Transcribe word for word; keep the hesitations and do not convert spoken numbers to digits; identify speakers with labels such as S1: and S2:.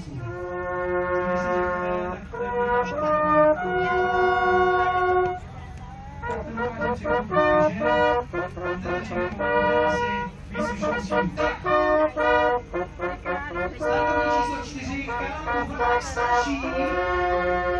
S1: hlasů. Když si řekneme, tak to je trošku ten překvapuje, že ten překvapuje asi víc vyšší. Startovní číslo čtyři, Karol, starší.